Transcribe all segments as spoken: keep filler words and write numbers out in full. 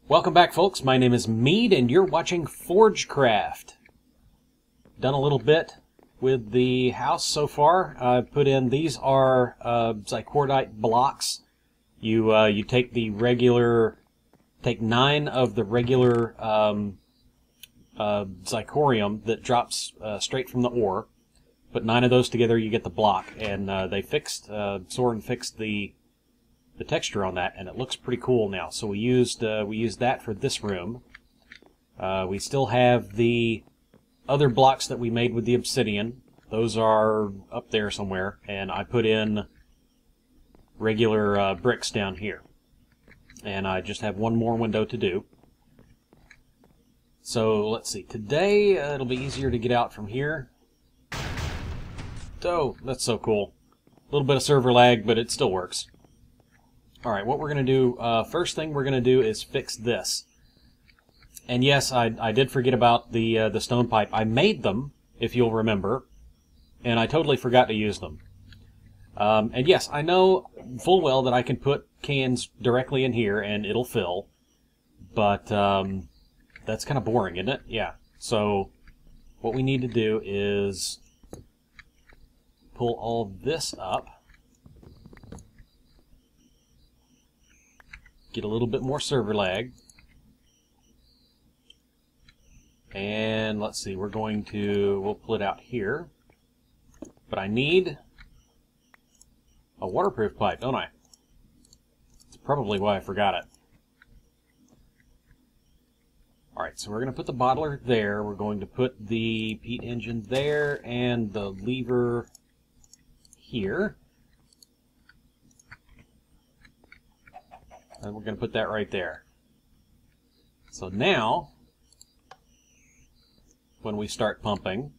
Welcome back, folks. My name is Mead, and you're watching Forgecraft. Done a little bit with the house so far. I've put in, these are uh, Zycordite blocks. You uh, you take the regular, take nine of the regular um, uh, Zycorium that drops uh, straight from the ore. Put nine of those together, you get the block, and uh, they fixed, uh, Soren fixed the the texture on that, and it looks pretty cool now. So we used uh, we used that for this room. Uh, we still have the other blocks that we made with the obsidian. Those are up there somewhere, and I put in regular uh, bricks down here. And I just have one more window to do. So let's see. Today uh, it'll be easier to get out from here. Oh, that's so cool. A little bit of server lag, but it still works. Alright, what we're going to do, uh, first thing we're going to do is fix this. And yes, I, I did forget about the, uh, the stone pipe. I made them, if you'll remember, and I totally forgot to use them. Um, and yes, I know full well that I can put cans directly in here and it'll fill, but um, that's kind of boring, isn't it? Yeah. So what we need to do is pull all this up. Get a little bit more server lag. And let's see, we're going to, we'll pull it out here. But I need a waterproof pipe, don't I? That's probably why I forgot it. Alright, so we're going to put the bottler there. We're going to put the peat engine there and the lever here. And we're going to put that right there. So now, when we start pumping,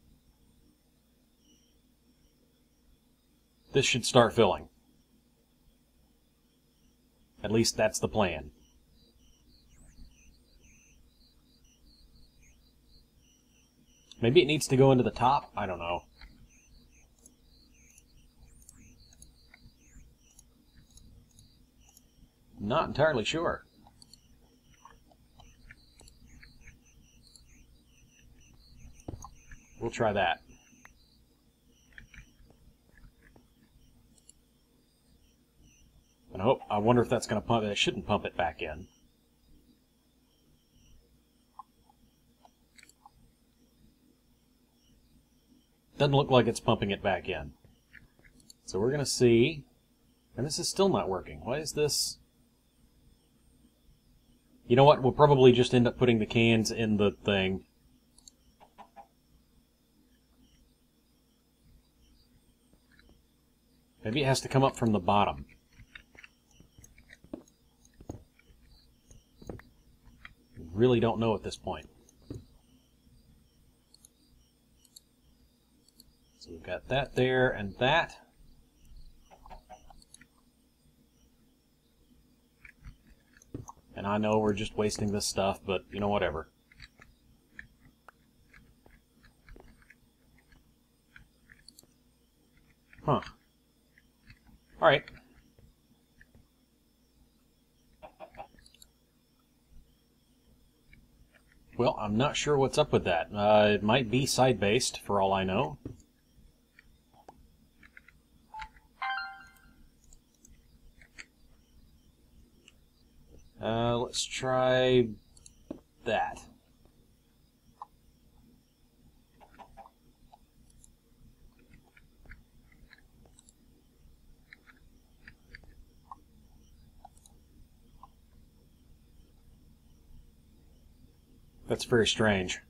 this should start filling. At least that's the plan. Maybe it needs to go into the top? I don't know. Not entirely sure. We'll try that. And I hope, I wonder if that's going to pump it. It shouldn't pump it back in. Doesn't look like it's pumping it back in. So we're going to see. And this is still not working. Why is this? You know what? We'll probably just end up putting the cans in the thing. Maybe it has to come up from the bottom. Really don't know at this point. So we've got that there and that. And I know we're just wasting this stuff, but, you know, whatever. Huh. Alright. Well, I'm not sure what's up with that. Uh, it might be side-based, for all I know. Uh, let's try that. That's very strange.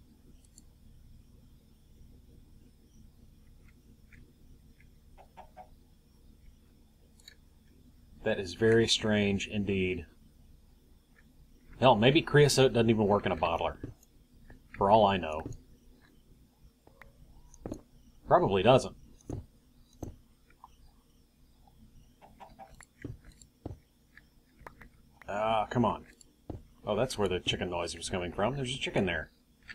That is very strange indeed. Hell, maybe creosote doesn't even work in a bottler. For all I know. Probably doesn't. Ah, come on. Oh, that's where the chicken noise was coming from. There's a chicken there.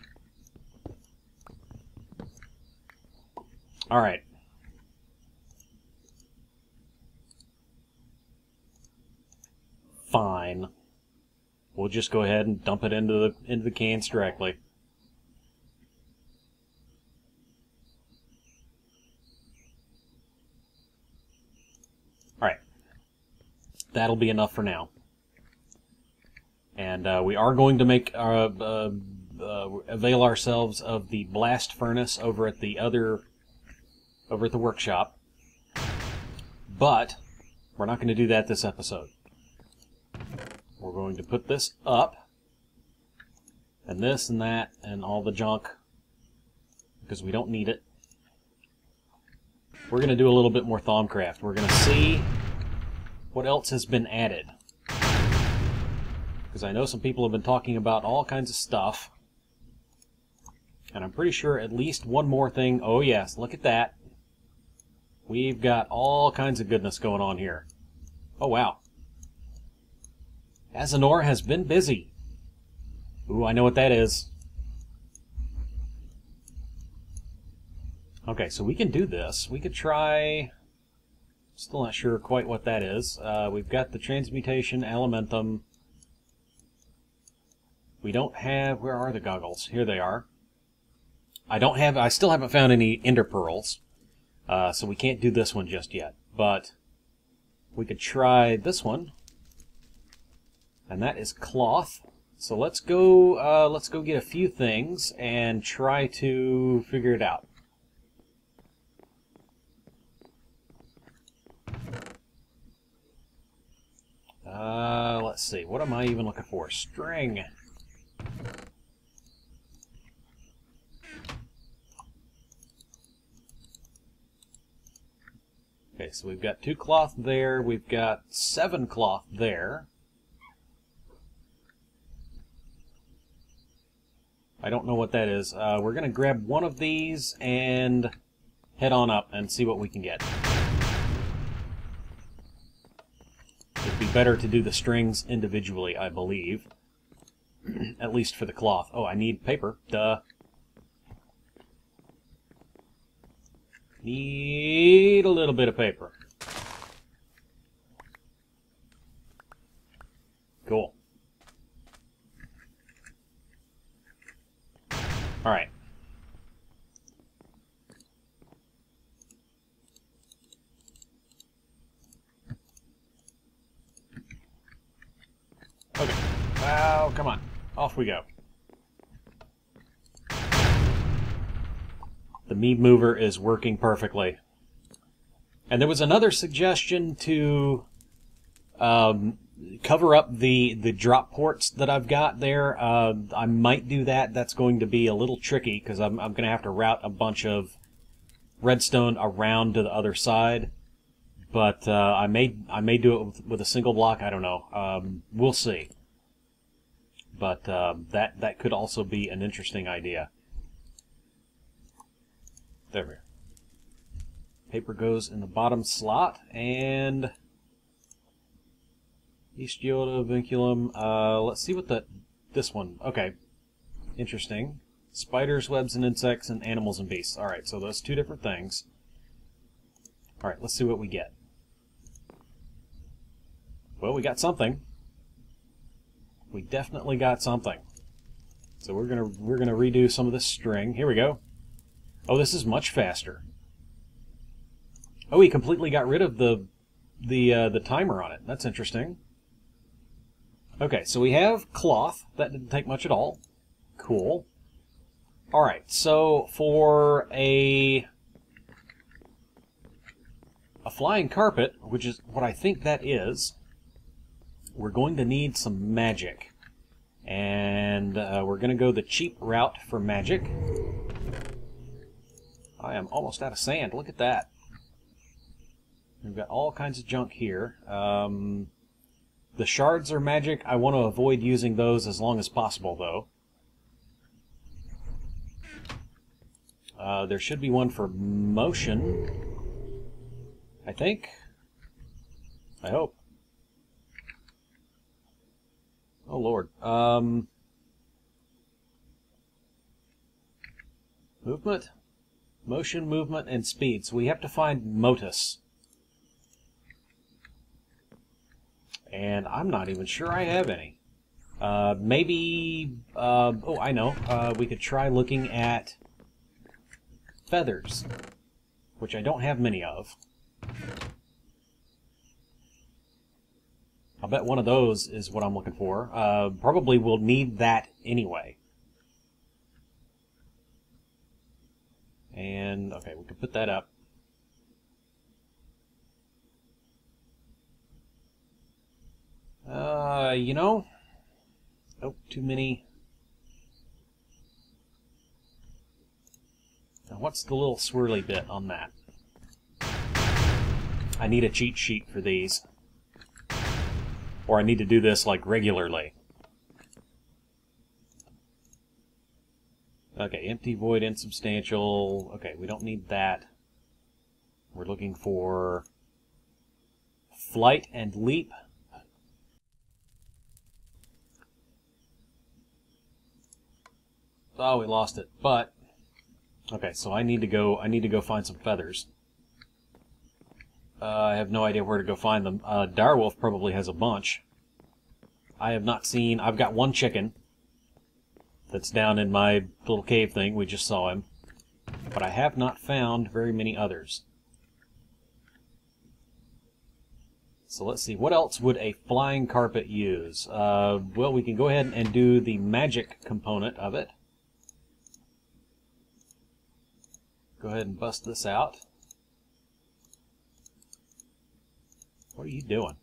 Alright. Fine. we'll just go ahead and dump it into the into the cans directly. All right, that'll be enough for now. And uh, we are going to make uh, uh, uh, avail ourselves of the blast furnace over at the other over at the workshop, but we're not going to do that this episode. We're going to put this up, and this and that and all the junk, because we don't need it. We're going to do a little bit more Thaumcraft. We're going to see what else has been added, because I know some people have been talking about all kinds of stuff, and I'm pretty sure at least one more thing. Oh yes, look at that. We've got all kinds of goodness going on here. Oh wow. Azinor has been busy. Ooh, I know what that is. Okay, so we can do this. We could try... Still not sure quite what that is. Uh, we've got the Transmutation, Elementum. We don't have... Where are the goggles? Here they are. I don't have... I still haven't found any Ender Pearls. Uh, so we can't do this one just yet. But we could try this one. And that is cloth. So let's go uh, let's go get a few things and try to figure it out. Uh, let's see. What am I even looking for? String. Okay, so we've got two cloth there. We've got seven cloth there. I don't know what that is. Uh, we're going to grab one of these and head on up and see what we can get. It'd be better to do the strings individually, I believe. At least for the cloth. Oh, I need paper. Duh. Need a little bit of paper. Cool. All right. Okay. Well, come on. Off we go. The mead mover is working perfectly. And there was another suggestion to um, cover up the, the drop ports that I've got there. Uh, I might do that. That's going to be a little tricky because I'm, I'm going to have to route a bunch of redstone around to the other side. But uh, I may I may do it with, with a single block. I don't know. Um, we'll see. But uh, that that could also be an interesting idea. There we go. Paper goes in the bottom slot, and Histioda, Vinculum. Uh, let's see what the this one. Okay, interesting. Spiders, webs, and insects, and animals and beasts. All right, so those two different things. All right, let's see what we get. Well, we got something. We definitely got something. So we're gonna we're gonna redo some of this string. Here we go. Oh, this is much faster. Oh, he completely got rid of the the uh, the timer on it. That's interesting. Okay, so we have cloth. That didn't take much at all. Cool. All right, so for a a flying carpet, which is what I think that is, we're going to need some magic, and uh, we're going to go the cheap route for magic. I am almost out of sand. Look at that. We've got all kinds of junk here. Um, the shards are magic. I want to avoid using those as long as possible, though. Uh, there should be one for motion, I think. I hope. Oh, Lord. Um, movement? Motion, movement, and speed. So we have to find Motus. And I'm not even sure I have any. Uh, maybe, uh, oh, I know, uh, we could try looking at feathers, which I don't have many of. I'll bet one of those is what I'm looking for. Uh, probably will need that anyway. And, okay, we can put that up. Uh, you know... Oh, too many. Now, what's the little swirly bit on that? I need a cheat sheet for these. Or I need to do this, like, regularly. Okay, empty, void, insubstantial. Okay, we don't need that. We're looking for flight and leap. Oh, we lost it. But okay, so I need to go. I need to go find some feathers. Uh, I have no idea where to go find them. Uh, Direwolf probably has a bunch. I have not seen... I've got one chicken that's down in my little cave thing. We just saw him. But I have not found very many others. So let's see. What else would a flying carpet use? Uh, well, we can go ahead and do the magic component of it. Go ahead and bust this out. What are you doing?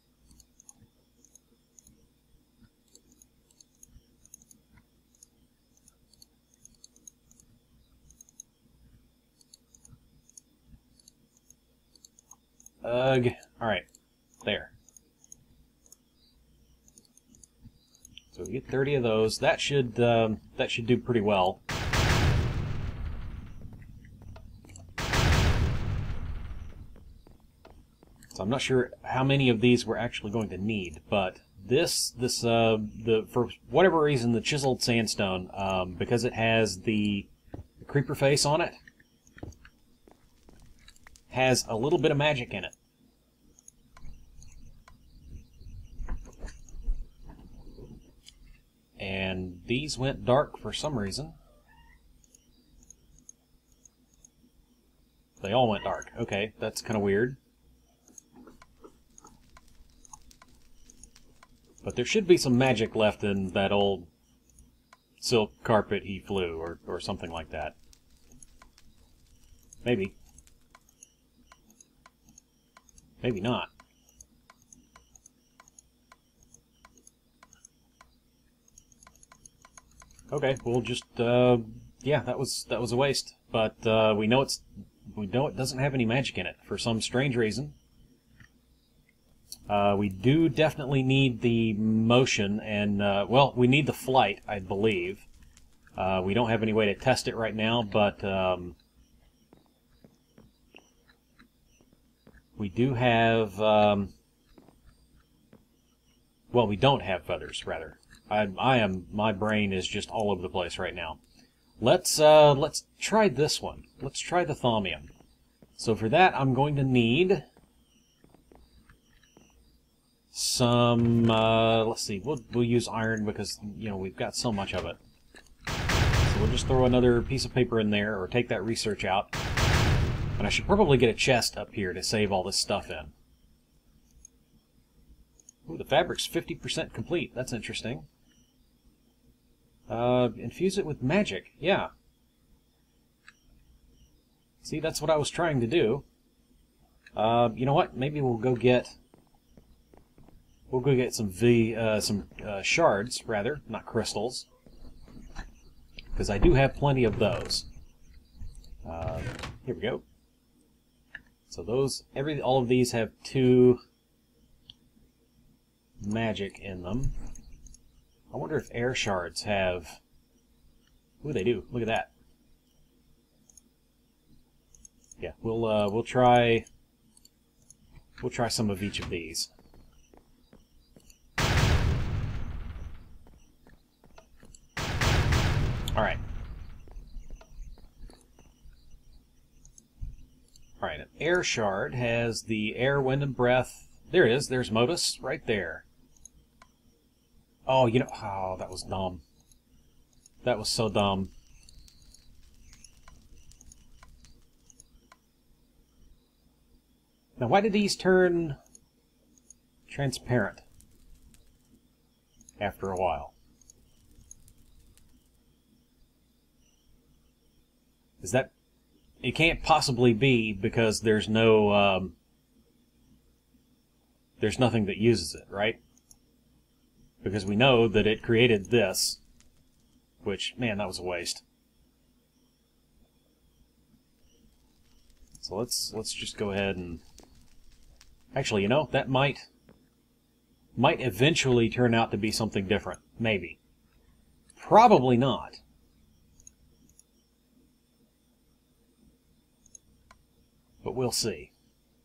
Ugh. Alright. There. So we get thirty of those. That should, um, that should do pretty well. So I'm not sure how many of these we're actually going to need, but this, this, uh, the for whatever reason, the chiseled sandstone, um, because it has the, the creeper face on it, has a little bit of magic in it. And these went dark for some reason. They all went dark. Okay, that's kind of weird. But there should be some magic left in that old silk carpet he flew, or, or something like that. Maybe. Maybe not. Okay, we'll just, uh, yeah, that was that was a waste. But uh, we know it's we know it doesn't have any magic in it for some strange reason. Uh, we do definitely need the motion, and, uh, well, we need the flight, I believe. Uh, we don't have any way to test it right now, but um, we do have, um, well, we don't have feathers, rather. I, I am, my brain is just all over the place right now. Let's, uh, let's try this one. Let's try the Thaumium. So for that, I'm going to need some, uh, let's see, we'll, we'll use iron because, you know, we've got so much of it. So we'll just throw another piece of paper in there, or take that research out. And I should probably get a chest up here to save all this stuff in. Ooh, the fabric's fifty percent complete. That's interesting. Uh, infuse it with magic. Yeah. See, that's what I was trying to do. Uh, you know what? Maybe we'll go get... We'll go get some V, uh, some uh, shards, rather, not crystals, because I do have plenty of those. Uh, here we go. So those, every, all of these have two magic in them. I wonder if air shards have. Ooh, they do. Look at that. Yeah, we'll uh, we'll try. We'll try some of each of these. Alright. Alright, an air shard has the air, wind, and breath. There it is. There's Modus right there. Oh, you know... Oh, that was dumb. That was so dumb. Now, why did these turn transparent after a while? Is that... It can't possibly be because there's no... Um, there's nothing that uses it, right? Because we know that it created this, which, man, that was a waste. So let's let's just go ahead and... Actually, you know, that might might eventually turn out to be something different. Maybe. Probably not. But we'll see.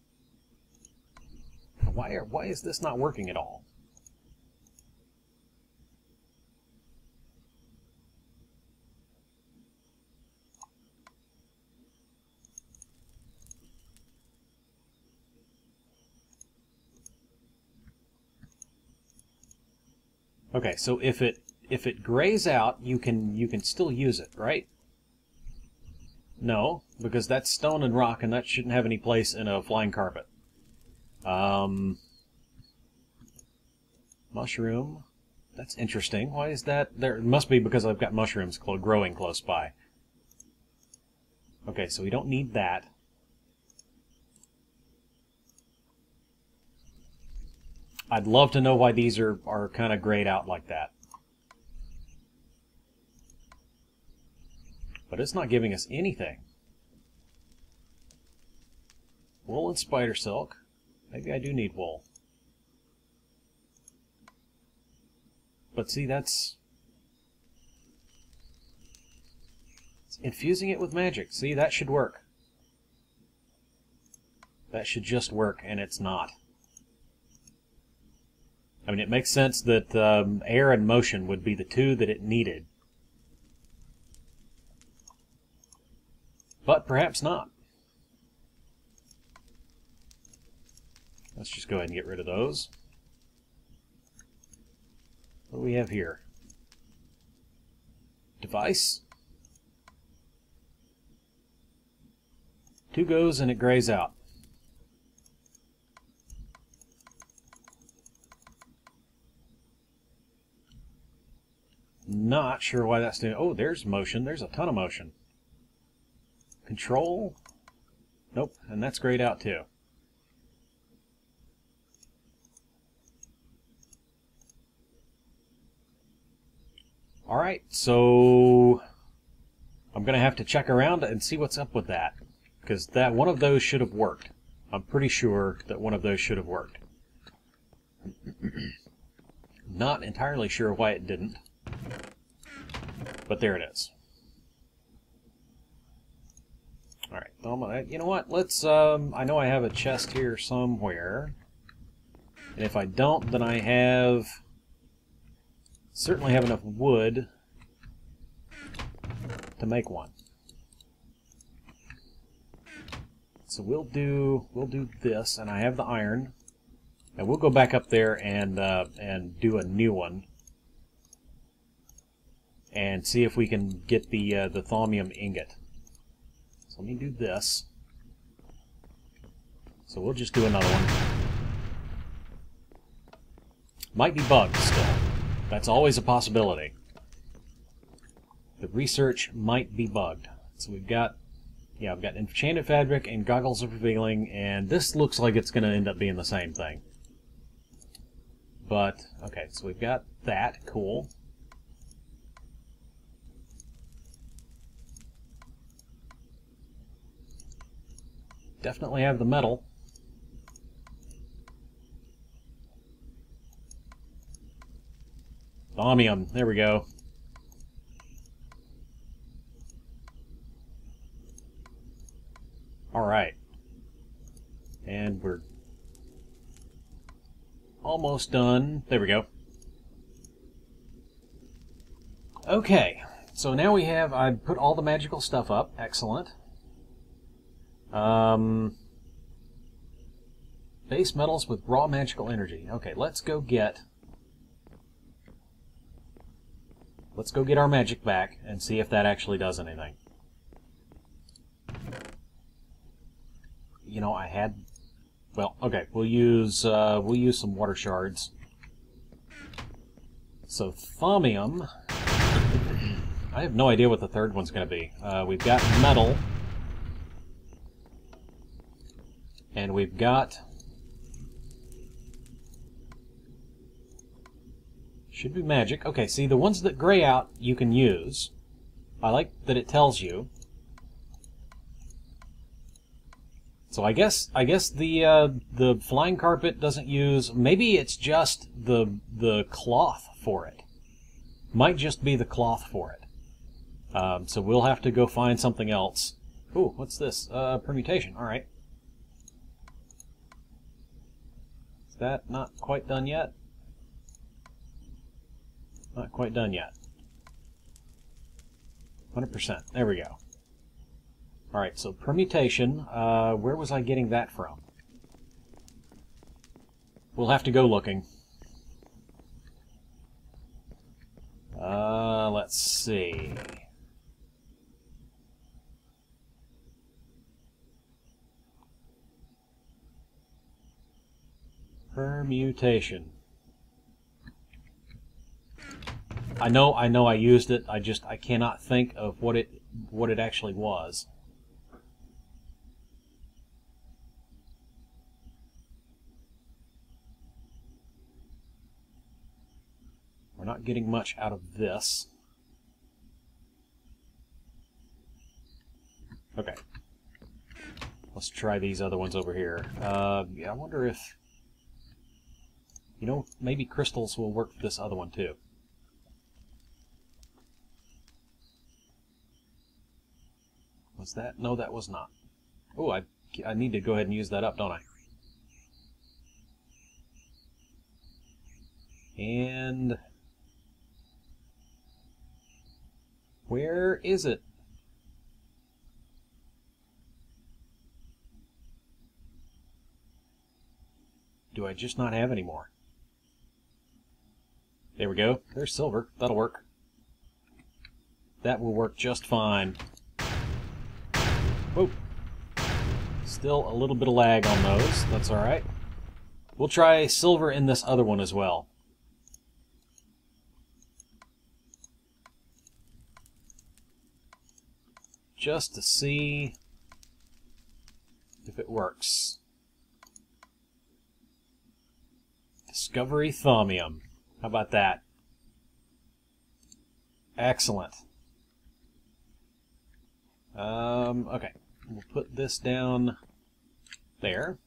Why are, why is this not working at all? Okay, so if it if it grays out, you can you can still use it, right? No, because that's stone and rock, and that shouldn't have any place in a flying carpet. Um, mushroom. That's interesting. Why is that there? It must be because I've got mushrooms growing close by. Okay, so we don't need that. I'd love to know why these are, are kind of grayed out like that. But it's not giving us anything. Wool and spider silk. Maybe I do need wool. But see, that's... It's infusing it with magic. See, that should work. That should just work, and it's not. I mean, it makes sense that um, air and motion would be the two that it needed. But perhaps not. Let's just go ahead and get rid of those. What do we have here? Device. Two goes and it grays out. Not sure why that's doing... Oh, there's motion. There's a ton of motion. Control? Nope, and that's grayed out too. Alright, so I'm going to have to check around and see what's up with that. Because that one of those should have worked. I'm pretty sure that one of those should have worked. Not entirely sure why it didn't. But there it is. Alright, you know what? Let's, um, I know I have a chest here somewhere. And if I don't, then I have... certainly have enough wood to make one. So we'll do we'll do this, and I have the iron, and we'll go back up there and uh, and do a new one, and see if we can get the uh, the thaumium ingot. So let me do this. So we'll just do another one. Might be bugged still. That's always a possibility. The research might be bugged. So we've got, yeah, I've got Enchanted Fabric and Goggles of Revealing, and this looks like it's going to end up being the same thing. But, okay, so we've got that. Cool. Definitely have the metal. Thaumium, there we go. Alright. And we're almost done. There we go. Okay, so now we have, I put all the magical stuff up. Excellent. Um, base metals with raw magical energy. Okay, let's go get let's go get our magic back and see if that actually does anything. You know, I had... Well, okay, we'll use, uh, we'll use some water shards. So, thaumium... I have no idea what the third one's going to be. Uh, we've got metal. And we've got... Should be magic. Okay, see, the ones that gray out, you can use. I like that it tells you. So I guess I guess the uh, the flying carpet doesn't use. Maybe it's just the the cloth for it. Might just be the cloth for it. Um, so we'll have to go find something else. Ooh, what's this? Uh, permutation. All right. Is that not quite done yet? Not quite done yet. one hundred percent. There we go. Alright, so permutation. Uh, where was I getting that from? We'll have to go looking. Uh, let's see. Permutation. I know, I know I used it, I just, I cannot think of what it, what it actually was. We're not getting much out of this. Okay. Let's try these other ones over here. Uh, yeah, I wonder if... You know, maybe crystals will work for this other one too. Was that? No, that was not. Oh, I, I need to go ahead and use that up, don't I? And... Where is it? Do I just not have any more? There we go. There's silver. That'll work. That will work just fine. Whoa. Still a little bit of lag on those. That's alright. We'll try silver in this other one as well. Just to see if it works. Discovery thaumium. How about that? Excellent. Um, okay. We'll put this down there.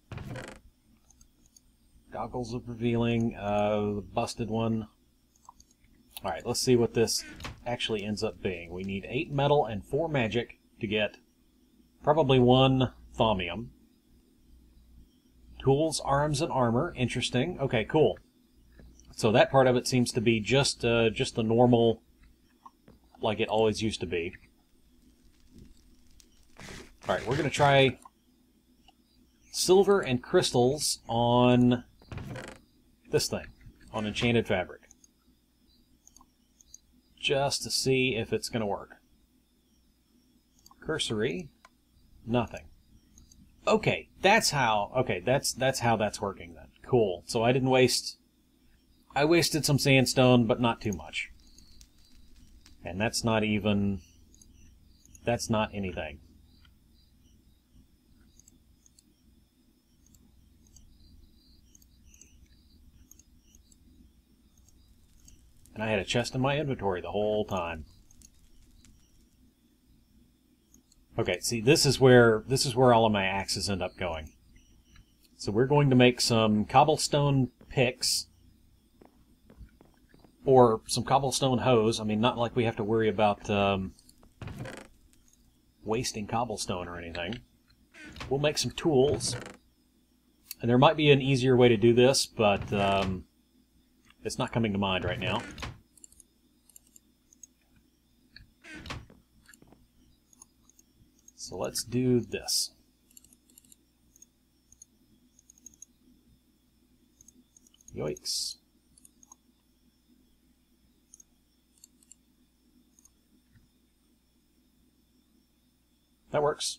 Goggles of revealing. Uh, the busted one. Alright, let's see what this actually ends up being. We need eight metal and four magic to get probably one thaumium. Tools, arms, and armor. Interesting. Okay, cool. So that part of it seems to be just uh, just the normal, like it always used to be. Alright, we're going to try silver and crystals on this thing, on Enchanted Fabric. Just to see if it's going to work. Cursory, nothing. Okay, that's how, okay, that's that's how that's working then. Cool. So I didn't waste, I wasted some sandstone, but not too much. And that's not even, that's not anything. And I had a chest in my inventory the whole time. Okay, see, this is where this is where all of my axes end up going. So we're going to make some cobblestone picks, or some cobblestone hoes. I mean, not like we have to worry about um, wasting cobblestone or anything. We'll make some tools, and there might be an easier way to do this, but um, it's not coming to mind right now. So let's do this. Yoicks. That works.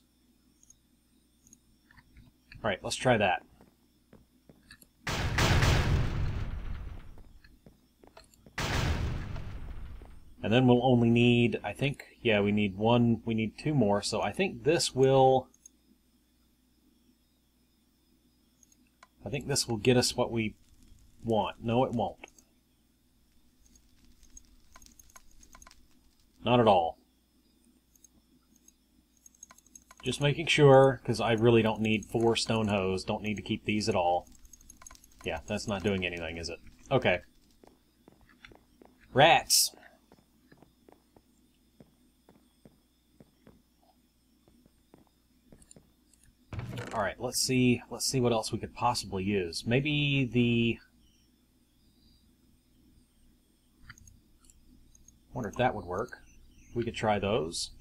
Alright, let's try that. And then we'll only need, I think, yeah, we need one, we need two more, so I think this will, I think this will get us what we want. No, it won't. Not at all. Just making sure, because I really don't need four stone hoes, don't need to keep these at all. Yeah, that's not doing anything, is it? Okay. Rats! Alright, let's see, let's see what else we could possibly use. Maybe the... wonder if that would work. We could try those.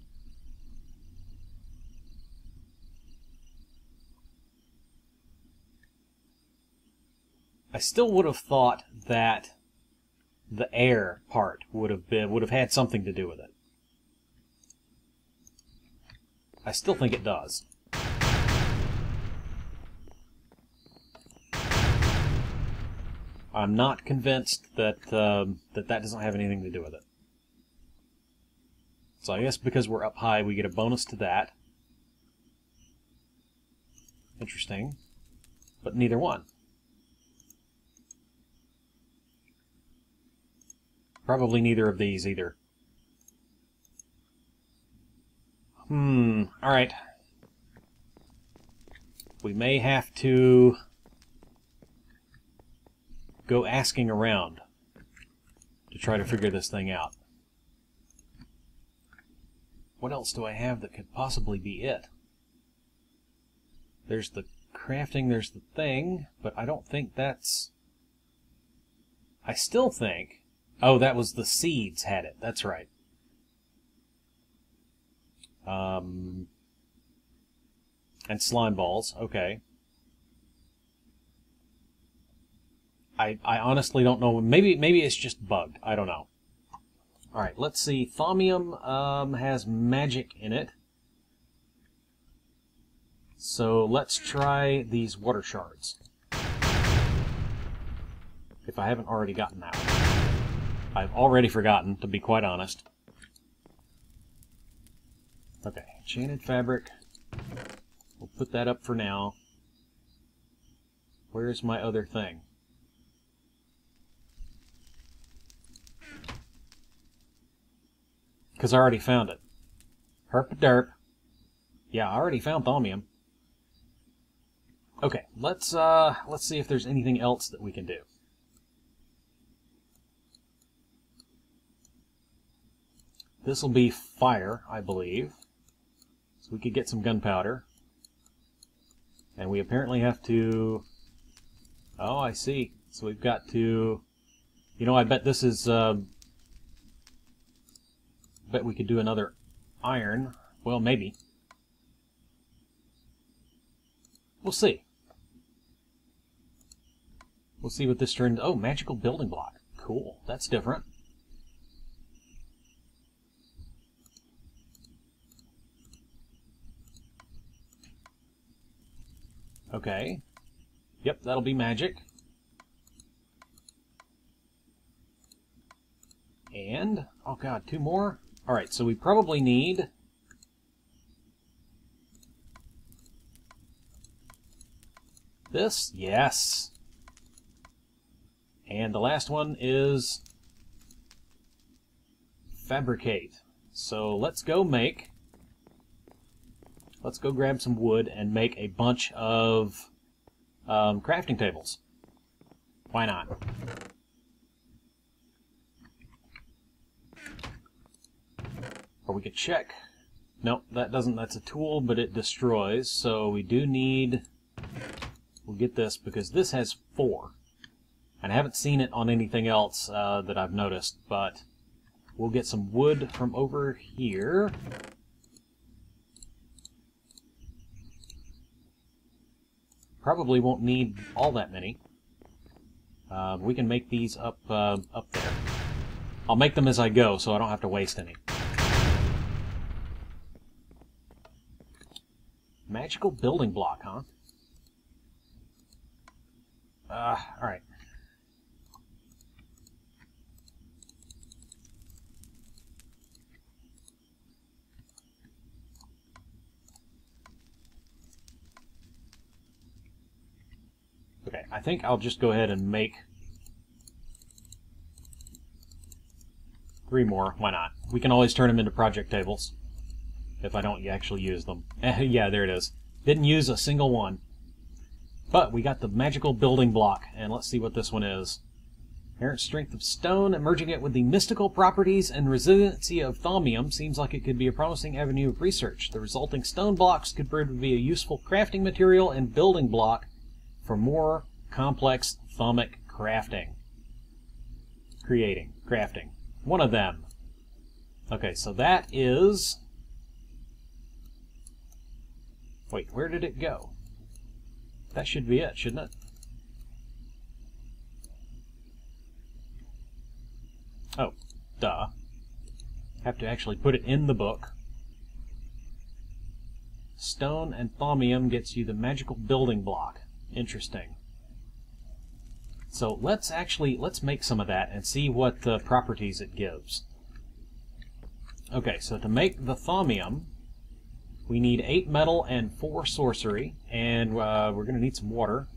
I still would have thought that the air part would have been would have had something to do with it. I still think it does. I'm not convinced that um, that that doesn't have anything to do with it. So I guess because we're up high, we get a bonus to that. Interesting. But neither one. Probably neither of these either. Hmm, alright. We may have to go asking around to try to figure this thing out. What else do I have that could possibly be it? There's the crafting, there's the thing, but I don't think that's... I still think... Oh, that was the seeds had it. That's right. Um, and slime balls. Okay. I I honestly don't know. Maybe maybe it's just bugged. I don't know. All right. Let's see. Thaumium um, has magic in it. So let's try these water shards. If I haven't already gotten that one. I've already forgotten, to be quite honest. Okay, enchanted fabric. We'll put that up for now. Where's my other thing? Because I already found it. Herp-a-derp. Yeah, I already found thaumium. Okay, let's uh, let's see if there's anything else that we can do. This will be fire, I believe. So we could get some gunpowder. And we apparently have to... Oh, I see. So we've got to... You know, I bet this is... Uh... bet we could do another iron. Well, maybe. We'll see. We'll see what this turns... Oh, magical building block. Cool. That's different. Okay. Yep, that'll be magic. And, oh god, two more? Alright, so we probably need... this? Yes. And the last one is... fabricate. So let's go make... Let's go grab some wood and make a bunch of um, crafting tables. Why not? Or we could check. Nope, that doesn't. That's a tool, but it destroys. So we do need... We'll get this because this has four. And I haven't seen it on anything else uh, that I've noticed, but we'll get some wood from over here. Probably won't need all that many. Uh, we can make these up uh, up there. I'll make them as I go, so I don't have to waste any. Magical building block, huh? Uh, alright. Okay, I think I'll just go ahead and make three more. Why not? We can always turn them into project tables if I don't actually use them. Eh, yeah, there it is. Didn't use a single one. But we got the magical building block, and let's see what this one is. Inherent strength of stone, merging it with the mystical properties and resiliency of thaumium seems like it could be a promising avenue of research. The resulting stone blocks could prove to be a useful crafting material and building block for more complex thaumic crafting. Creating. Crafting. One of them. Okay, so that is... Wait, where did it go? That should be it, shouldn't it? Oh, duh. Have to actually put it in the book. Stone and thaumium gets you the magical building block. Interesting. So let's actually, let's make some of that and see what uh, properties it gives. Okay, so to make the thaumium, we need eight metal and four sorcery, and uh, we're going to need some water.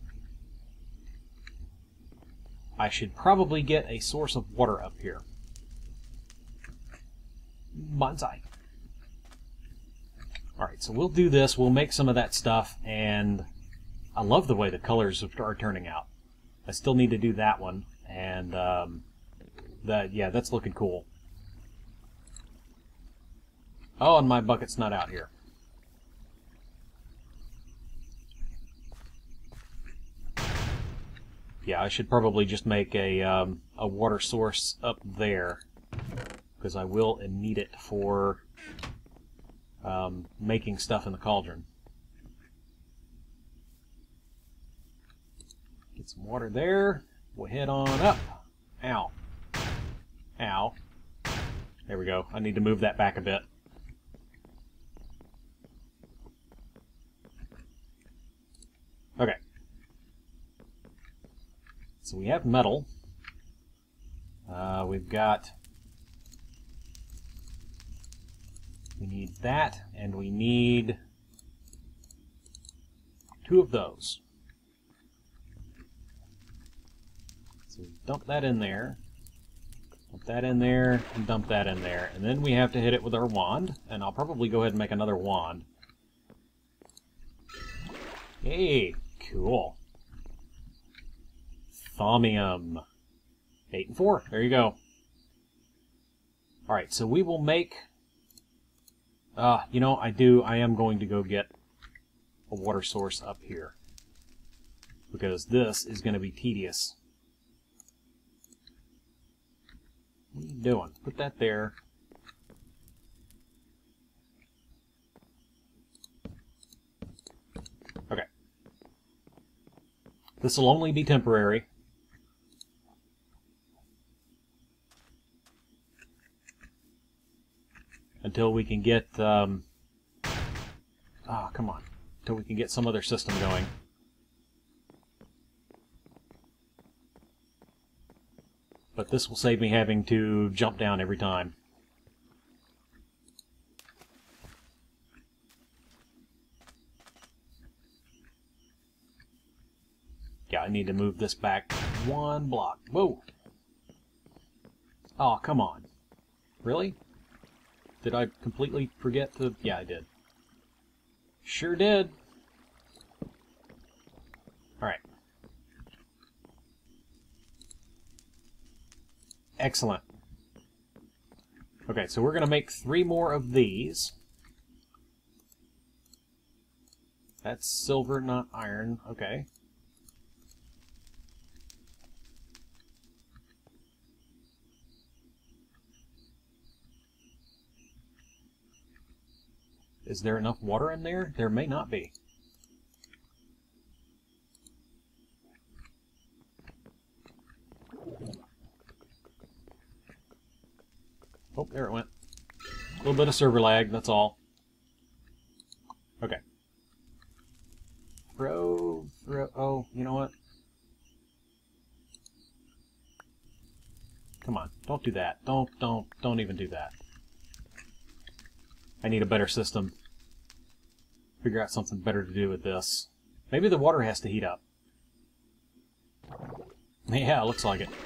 I should probably get a source of water up here. Bonsai. Alright, so we'll do this, we'll make some of that stuff, and I love the way the colors are turning out. I still need to do that one, and um, that, yeah, that's looking cool. Oh, and my bucket's not out here. Yeah, I should probably just make a, um, a water source up there, because I will need it for um, making stuff in the cauldron. Get some water there. We'll head on up. Ow. Ow. There we go. I need to move that back a bit. Okay. So we have metal. Uh, we've got... We need that, and we need two of those. So dump that in there. Dump that in there, and dump that in there. And then we have to hit it with our wand, and I'll probably go ahead and make another wand. Hey, cool. Thaumium. Eight and four. There you go. Alright, so we will make... Uh, you know, I do, I am going to go get a water source up here. Because this is going to be tedious. What are you doing? Put that there. Okay. This will only be temporary. Until we can get, um... ah, come on. Until we can get some other system going. But this will save me having to jump down every time. Yeah, I need to move this back one block. Whoa! Oh, come on. Really? Did I completely forget to... Yeah, I did. Sure did. Alright. Excellent. Okay, so we're going to make three more of these. That's silver, not iron. Okay. Is there enough water in there? There may not be. Oh, there it went. A little bit of server lag, that's all. Okay. throw, throw, oh, you know what? Come on, don't do that. Don't, don't, don't even do that. I need a better system. Figure out something better to do with this. Maybe the water has to heat up. Yeah, looks like it.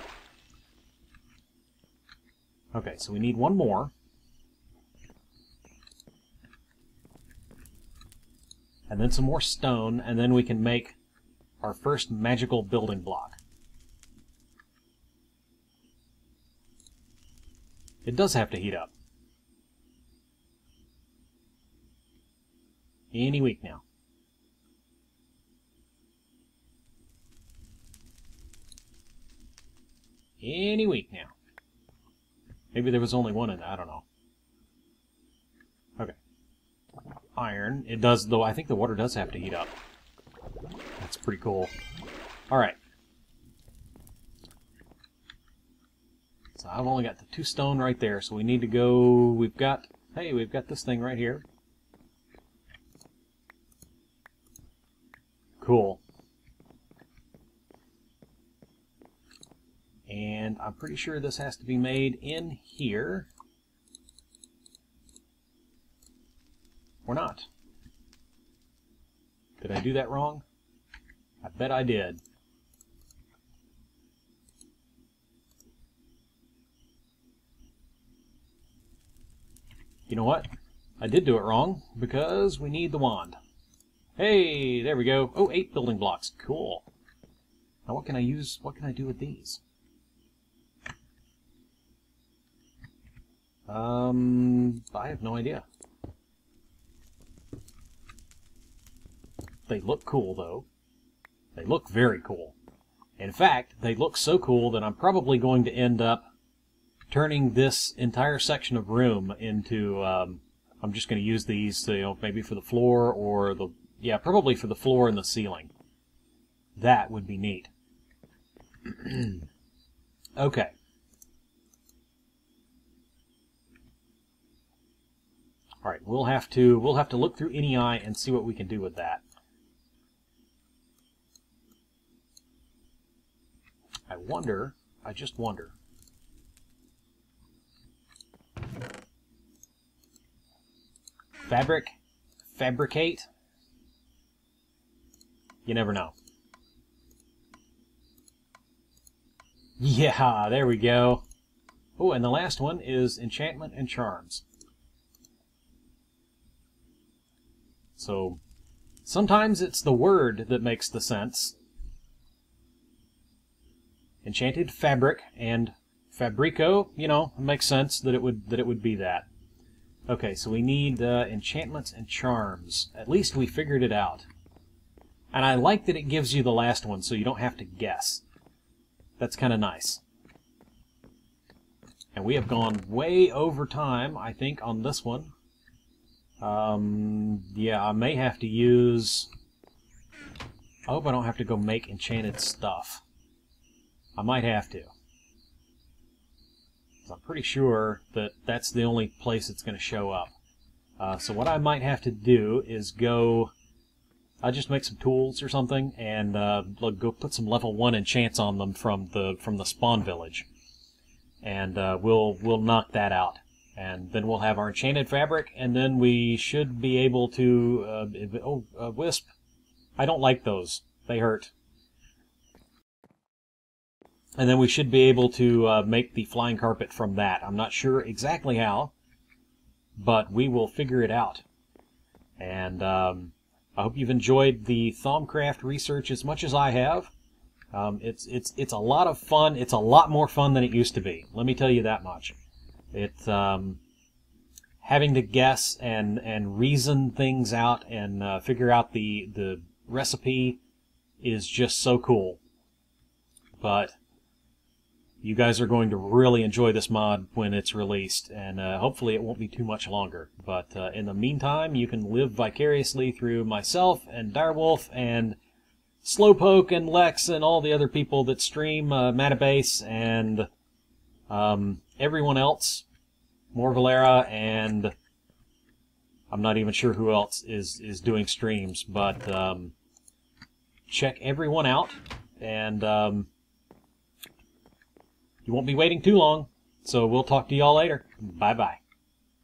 Okay, so we need one more. And then some more stone, and then we can make our first magical building block. It does have to heat up. Any week now. Any week now. Maybe there was only one in that, I don't know. Okay. Iron. It does, though, I think the water does have to heat up. That's pretty cool. Alright. So I've only got the two stone right there, so we need to go... We've got... Hey, we've got this thing right here. Cool. And I'm pretty sure this has to be made in here. Or not. Did I do that wrong? I bet I did. You know what? I did do it wrong, because we need the wand. Hey, there we go. Oh, eight building blocks. Cool. Now what can I use, what can I do with these? Um, I have no idea. They look cool, though. They look very cool. In fact, they look so cool that I'm probably going to end up turning this entire section of room into, um, I'm just going to use these, to, you know, maybe for the floor or the, yeah, probably for the floor and the ceiling. That would be neat. Okay. All right, we'll have to we'll have to look through N E I and see what we can do with that. I wonder, I just wonder. Fabric, fabricate. You never know. Yeah, there we go. Oh, and the last one is enchantment and charms. So, sometimes it's the word that makes the sense. Enchanted fabric and fabrico, you know, it makes sense that it would that it would be that. Okay, so we need uh, enchantments and charms. At least we figured it out. And I like that it gives you the last one, so you don't have to guess. That's kind of nice. And we have gone way over time, I think, on this one. Um, yeah, I may have to use... I hope I don't have to go make enchanted stuff. I might have to. I'm pretty sure that that's the only place it's going to show up. Uh, so what I might have to do is go... I'll just make some tools or something, and uh, go put some level one enchants on them from the from the spawn village, and uh, we'll we'll knock that out. And then we'll have our enchanted fabric, and then we should be able to... Uh, oh, uh, Wisp. I don't like those. They hurt. And then we should be able to uh, make the flying carpet from that. I'm not sure exactly how, but we will figure it out. And um, I hope you've enjoyed the Thaumcraft research as much as I have. Um, it's, it's, it's a lot of fun. It's a lot more fun than it used to be. Let me tell you that much. It, um, having to guess and, and reason things out and uh, figure out the, the recipe is just so cool. But you guys are going to really enjoy this mod when it's released, and uh, hopefully it won't be too much longer. But uh, in the meantime, you can live vicariously through myself and Direwolf and Slowpoke and Lex and all the other people that stream uh, Matabase and um, everyone else, Morvalera, and I'm not even sure who else is, is doing streams, but um, check everyone out, and um, you won't be waiting too long. So we'll talk to y'all later. Bye-bye.